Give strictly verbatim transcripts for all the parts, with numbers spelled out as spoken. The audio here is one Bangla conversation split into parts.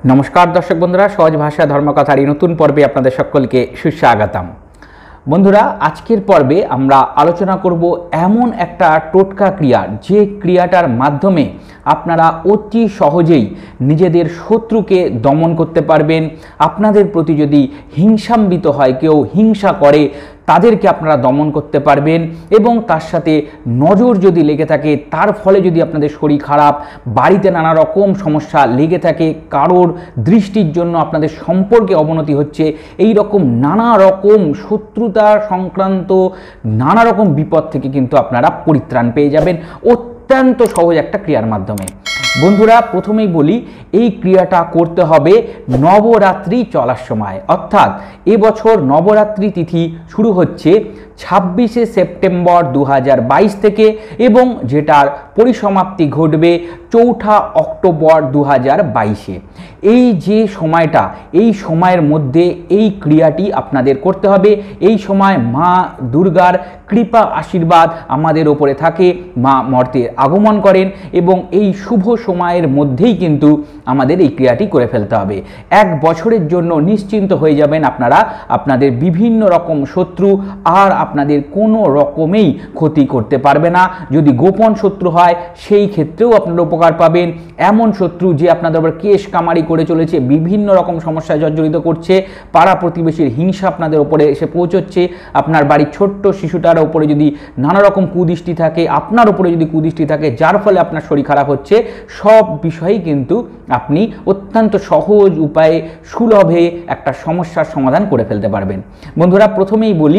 नमस्कार दर्शक बंधुरा सहज भाषा धर्मकथार नतून पर्वे आपनादेर सकलके सुस्वागतम। बंधुरा आजकेर पर्वे आमरा आलोचना करब एमन एकटा टोटका क्रिया जे क्रियाटार माध्यमे आपनारा अति सहजेई निजेदेर शत्रुके दमन करते पारबेन। आपनादेर प्रति यदि हिंसान्वित हय केउ हिंसा करे तादेरके आपनारा दमन करते पारबेन एबं तार साथे नजर यदि लेगे थाके तार फले यदि आपनादेर शरीर खाराप बाड़ीते नाना रकम समस्या लेगे थाके कारोर दृष्टिर जन्य आपनादेर सम्पर्के अवनति होच्छे एई रकम नाना रकम शत्रुता संक्रांत नाना रकम विपद थेके किन्तु आपनारा परित्राण पेये जाबेन अत्यंत सहज एकटा क्रियार माध्यमे। बंधुरा प्रथमेई बोली এই ক্রিয়াটা করতে হবে নবরাত্রি চলার সময়, অর্থাৎ এবছর নবরাত্রি তিথি শুরু হচ্ছে ছাব্বিশে সেপ্টেম্বর দু হাজার বাইশ থেকে এবং যেটার পরিসমাপ্তি ঘটবে চৌঠা অক্টোবর দু হাজার বাইশে। এই যে সময়টা এই সময়ের মধ্যে এই ক্রিয়াটি আপনাদের করতে হবে। এই সময় মা দুর্গার কৃপা আশীর্বাদ আমাদের ওপরে থাকে, মা মর্তের আগমন করেন এবং এই শুভ সময়ের মধ্যেই কিন্তু আমাদের এই ক্রিয়াটি করে ফেলতে হবে। এক বছরের জন্য নিশ্চিন্ত হয়ে যাবেন আপনারা, আপনাদের বিভিন্ন রকম শত্রু আর আপনাদের কোনো রকমেই ক্ষতি করতে পারবে না। যদি গোপন শত্রু হয় সেই ক্ষেত্রেও আপনারা উপকার পাবেন। এমন শত্রু যে আপনাদের উপর কেশ কামারি করে চলেছে, বিভিন্ন রকম সমস্যায় জর্জরিত করছে, পাড়া প্রতিবেশীর হিংসা আপনাদের উপরে এসে পৌঁছচ্ছে, আপনার বাড়ির ছোট্ট শিশুটার উপরে যদি নানা রকম কুদৃষ্টি থাকে, আপনার উপরে যদি কুদৃষ্টি থাকে যার ফলে আপনার শরীর খারাপ হচ্ছে, সব বিষয়েই কিন্তু আপনি অত্যন্ত সহজ উপায়ে সুলভে একটা সমস্যার সমাধান করে ফেলতে পারবেন। বন্ধুরা প্রথমেই বলি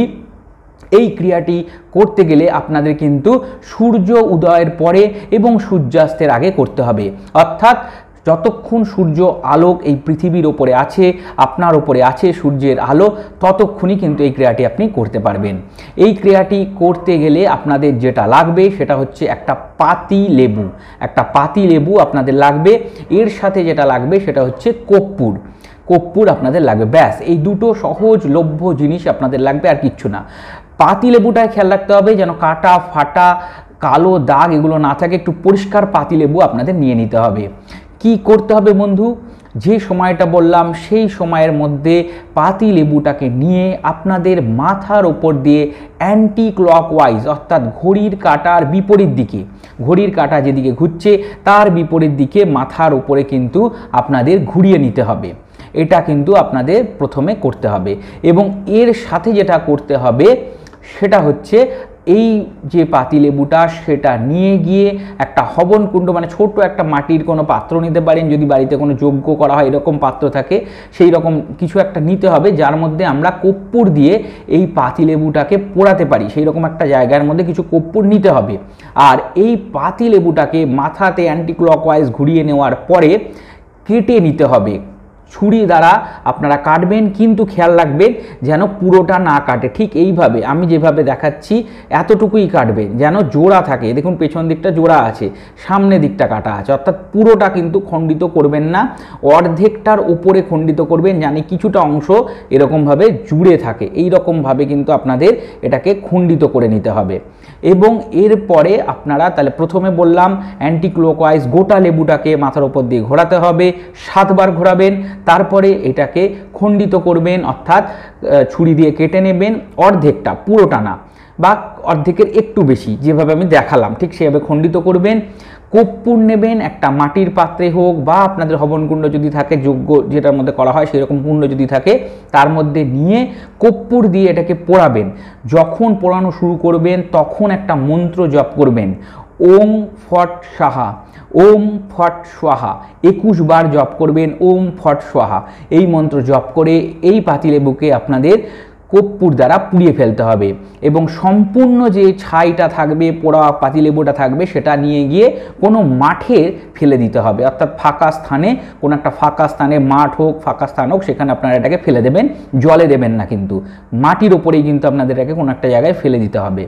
এই ক্রিয়াটি করতে গেলে আপনাদের কিন্তু সূর্য উদয়ের পরে এবং সূর্যাস্তের আগে করতে হবে, অর্থাৎ যতক্ষণ সূর্য আলোক এই পৃথিবীর ওপরে আছে, আপনার ওপরে আছে সূর্যের আলো, ততক্ষণই কিন্তু এই ক্রিয়াটি আপনি করতে পারবেন। এই ক্রিয়াটি করতে গেলে আপনাদের যেটা লাগবে সেটা হচ্ছে একটা পাতি লেবু, একটা পাতি লেবু আপনাদের লাগবে। এর সাথে যেটা লাগবে সেটা হচ্ছে কর্পূর, কর্পূর আপনাদের লাগবে। ব্যাস এই দুটো সহজলভ্য জিনিস আপনাদের লাগবে, আর কিচ্ছু না। পাতি লেবুটায় খেয়াল রাখতে হবে যেন কাটা ফাটা কালো দাগ এগুলো না থাকে, একটু পরিষ্কার পাতি লেবু আপনাদের নিয়ে নিতে হবে। কি করতে হবে বন্ধু, যে সময়টা বললাম সেই সময়ের মধ্যে পাতি লেবুটাকে নিয়ে আপনাদের মাথার ওপর দিয়ে অ্যান্টি ক্লকওয়াইজ অর্থাৎ ঘড়ির কাঁটার বিপরীত দিকে, ঘড়ির কাঁটা যেদিকে ঘুরছে তার বিপরীত দিকে মাথার ওপরে কিন্তু আপনাদের ঘুরিয়ে নিতে হবে। এটা কিন্তু আপনাদের প্রথমে করতে হবে এবং এর সাথে যেটা করতে হবে সেটা হচ্ছে এই যে পাতিলেবুটা সেটা নিয়ে গিয়ে একটা হবন কুণ্ড মানে ছোট একটা মাটির কোনো পাত্র নিতে পারেন, যদি বাড়িতে কোনো যজ্ঞ করা হয় এরকম পাত্র থাকে সেই রকম কিছু একটা নিতে হবে যার মধ্যে আমরা কর্পূর দিয়ে এই পাতিলেবুটাকে পোড়াতে পারি, সেই রকম একটা জায়গার মধ্যে কিছু কর্পূর নিতে হবে। আর এই পাতিলেবুটাকে মাথাতে অ্যান্টি ক্লকওয়াইজ ঘুরিয়ে নেওয়ার পরে কেটে নিতে হবে। ছুরি দ্বারা আপনারা কাটবেন, কিন্তু খেয়াল রাখবেন যেন পুরোটা না কাটে। ঠিক এইভাবে আমি যেভাবে দেখাচ্ছি এতটুকুই কাটবেন, যেন জোড়া থাকে। দেখুন পেছন দিকটা জোড়া আছে, সামনে দিকটা কাটা আছে, অর্থাৎ পুরোটা কিন্তু খণ্ডিত করবেন না, অর্ধেকটার উপরে খণ্ডিত করবেন, জানি কিছুটা অংশ এরকমভাবে জুড়ে থাকে। এই রকমভাবে কিন্তু আপনাদের এটাকে খণ্ডিত করে নিতে হবে। এবং এরপরে আপনারা তাহলে প্রথমে বললাম অ্যান্টি ক্লকওয়াইজ গোটা লেবুটাকে মাথার ওপর দিয়ে ঘোরাতে হবে, সাতবার ঘোরাবেন, তারপরে এটাকে খণ্ডিত করবেন, অর্থাৎ ছুরি দিয়ে কেটে নেবেন অর্ধেকটা, পুরোটা না, বা অর্ধেকের একটু বেশি, যেভাবে আমি দেখালাম ঠিক সেভাবে খণ্ডিত করবেন। কর্পূর নেবেন, একটা মাটির পাত্রে হোক বা আপনাদের হবনকুণ্ড যদি থাকে, যজ্ঞ যেটার মধ্যে করা হয় সেরকম কুণ্ড যদি থাকে তার মধ্যে নিয়ে কর্পূর দিয়ে এটাকে পোড়াবেন। যখন পোড়ানো শুরু করবেন তখন একটা মন্ত্র জপ করবেন, ওম ফট সাহা, ওম ফট স্বাহা, একুশ বার জপ করবেন ওম ফট স্বাহা। এই মন্ত্র জপ করে এই পাতিলেবুকে আপনাদের কর্পূর দ্বারা পুড়িয়ে ফেলতে হবে এবং সম্পূর্ণ যে ছাইটা থাকবে, পোড়া পাতিলেবুটা থাকবে, সেটা নিয়ে গিয়ে কোনো মাঠে ফেলে দিতে হবে, অর্থাৎ ফাঁকা স্থানে, কোনো একটা ফাঁকা স্থানে, মাঠ হোক ফাঁকা স্থান হোক, সেখানে আপনারা এটাকে ফেলে দেবেন। জলে দেবেন না, কিন্তু মাটির ওপরেই কিন্তু আপনাদের এটাকে কোনো একটা জায়গায় ফেলে দিতে হবে।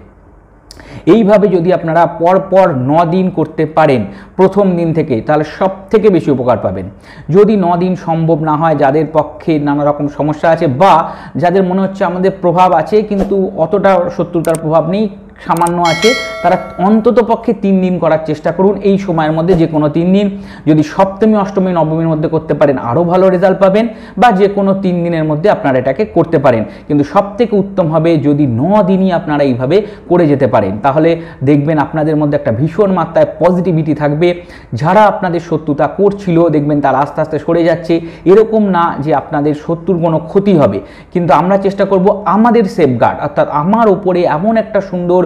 এইভাবে যদি আপনারা পরপর ন দিন করতে পারেন প্রথম দিন থেকে, তাহলে সব থেকে বেশি উপকার পাবেন। যদি ন দিন সম্ভব না হয়, যাদের পক্ষে নানা রকম সমস্যা আছে বা যাদের মনে হচ্ছে আমাদের প্রভাব আছে কিন্তু অতটা শত্রুতার প্রভাব নেই, সামান্য আছে তারা অন্তত পক্ষে তিন দিন করার চেষ্টা করুন। এই সময়ের মধ্যে যে কোনো তিন দিন, যদি সপ্তমী অষ্টমী নবমীর মধ্যে করতে পারেন আরও ভালো রেজাল্ট পাবেন, বা যে কোনো তিন দিনের মধ্যে আপনারা এটাকে করতে পারেন। কিন্তু সবথেকে উত্তম হবে যদি ন দিনই আপনারা এইভাবে করে যেতে পারেন, তাহলে দেখবেন আপনাদের মধ্যে একটা ভীষণ মাত্রায় পজিটিভিটি থাকবে। যারা আপনাদের শত্রুতা করছিল দেখবেন তারা আস্তে আস্তে সরে যাচ্ছে। এরকম না যে আপনাদের শত্রুর কোনো ক্ষতি হবে, কিন্তু আমরা চেষ্টা করব আমাদের সেফগার্ড, অর্থাৎ আমার ওপরে এমন একটা সুন্দর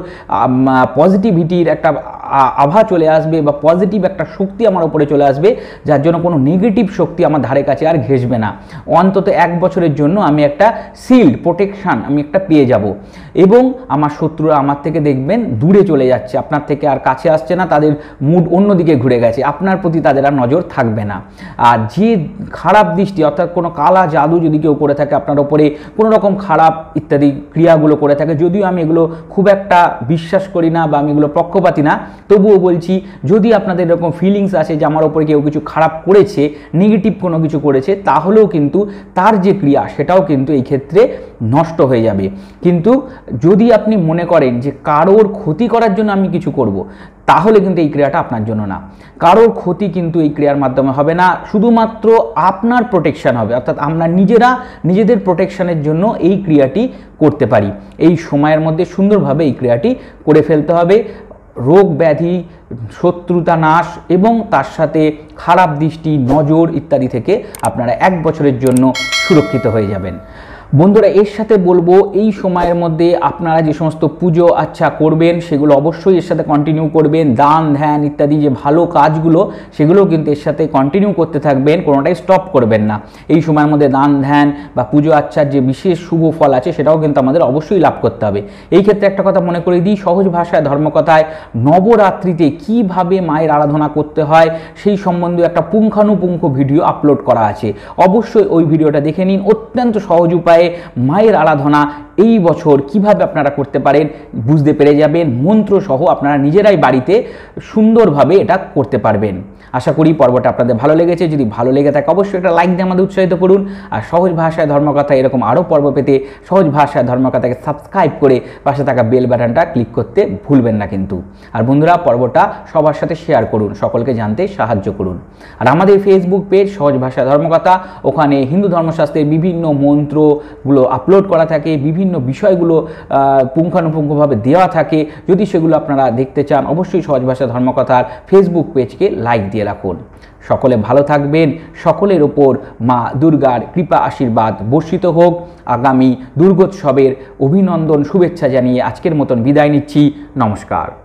পজিটিভিটির একটা আভা চলে আসবে বা পজিটিভ একটা শক্তি আমার ওপরে চলে আসবে, যার জন্য কোনো নেগেটিভ শক্তি আমার ধারে কাছে আর ঘেঁষবে না। অন্তত এক বছরের জন্য আমি একটা শিল্ড প্রোটেকশান আমি একটা পেয়ে যাব, এবং আমার শত্রুরা আমার থেকে দেখবেন দূরে চলে যাচ্ছে, আপনার থেকে আর কাছে আসছে না, তাদের মুড অন্যদিকে ঘুরে গেছে, আপনার প্রতি তাদের আর নজর থাকবে না। আর যে খারাপ দৃষ্টি অর্থাৎ কোনো কালা জাদু যদি কেউ করে থাকে আপনার ওপরে, কোনো রকম খারাপ ইত্যাদি ক্রিয়াগুলো করে থাকে, যদিও আমি এগুলো খুব একটা বিশ্বাস করি না বা আমি এগুলো পক্ষপাতি না, তবুও বলছি যদি আপনাদের এরকম ফিলিংস আসে যে আমার ওপরে কেউ কিছু খারাপ করেছে, নেগেটিভ কোনো কিছু করেছে, তাহলেও কিন্তু তার যে ক্রিয়া সেটাও কিন্তু এই ক্ষেত্রে নষ্ট হয়ে যাবে। কিন্তু যদি আপনি মনে করেন যে কারোর ক্ষতি করার জন্য আমি কিছু করব, তাহলে কিন্তু এই ক্রিয়াটা আপনার জন্য না। কারোর ক্ষতি কিন্তু এই ক্রিয়ার মাধ্যমে হবে না, শুধুমাত্র আপনার প্রোটেকশান হবে, অর্থাৎ আমরা নিজেরা নিজেদের প্রোটেকশানের জন্য এই ক্রিয়াটি করতে পারি। এই সময়ের মধ্যে সুন্দরভাবে এই ক্রিয়াটি করে ফেলতে হবে। রোগ ব্যাধি, শত্রুতা নাশ এবং তার সাথে খারাপ দৃষ্টি, নজর ইত্যাদি থেকে আপনারা এক বছরের জন্য সুরক্ষিত হয়ে যাবেন। বন্ধুরা, এর সাথে বলবো এই সময়ের মধ্যে আপনারা যে সমস্ত পুজো আচ্ছা করবেন সেগুলো অবশ্যই এর সাথে কন্টিনিউ করবেন। দান ধ্যান ইত্যাদি যে ভালো কাজগুলো সেগুলো কিন্তু এর সাথে কন্টিনিউ করতে থাকবেন, কোনোটাই স্টপ করবেন না। এই সময়ের মধ্যে দান ধ্যান বা পুজো আচ্ছার যে বিশেষ শুভ ফল আছে সেটাও কিন্তু আমাদের অবশ্যই লাভ করতে হবে। এই ক্ষেত্রে একটা কথা মনে করে দিই, সহজ ভাষায় ধর্মকথায় নবরাত্রিতে কিভাবে মায়ের আরাধনা করতে হয় সেই সম্বন্ধে একটা পুঙ্খানুপুঙ্খ ভিডিও আপলোড করা আছে, অবশ্যই ওই ভিডিওটা দেখে নিন। অত্যন্ত সহজ উপায়ে মায়ের আরাধনা এই বছর কিভাবে আপনারা করতে পারেন বুঝতে পেরে যাবেন। মন্ত্র সহ আপনারা নিজেরাই বাড়িতে সুন্দরভাবে এটা করতে পারবেন। আশা করি পর্বটা আপনাদের ভালো লেগেছে। যদি ভালো লেগে থাকে অবশ্যই একটা লাইক দিয়ে আমাদের উৎসাহিত করুন। আর সহজ ভাষায় ধর্মকথা এরকম আরও পর্ব পেতে সহজ ভাষায় ধর্মকথাকে সাবস্ক্রাইব করে পাশে থাকা বেল বাটনটা ক্লিক করতে ভুলবেন না কিন্তু। আর বন্ধুরা, পর্বটা সবার সাথে শেয়ার করুন, সকলকে জানতে সাহায্য করুন। আর আমাদের ফেসবুক পেজ সহজ ভাষায় ধর্মকথা, ওখানে হিন্দু ধর্মশাস্ত্রের বিভিন্ন মন্ত্রগুলো আপলোড করা থাকে, বিভিন্ন বিষয়গুলো পুঙ্খানুপুঙ্খভাবে দেওয়া থাকে। যদি সেগুলো আপনারা দেখতে চান অবশ্যই সহজ ভাষা ধর্মকথার ফেসবুক পেজকে লাইক দিয়ে রাখুন। সকলে ভালো থাকবেন। সকলের ওপর মা দুর্গার কৃপা আশীর্বাদ বর্ষিত হোক। আগামী দুর্গোৎসবের অভিনন্দন শুভেচ্ছা জানিয়ে আজকের মতন বিদায় নিচ্ছি। নমস্কার।